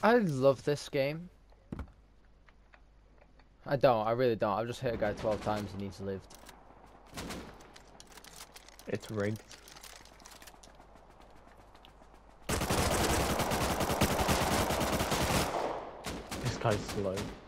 I love this game. I don't. I really don't. I've just hit a guy 12 times. He needs to live. It's rigged. This guy's slow.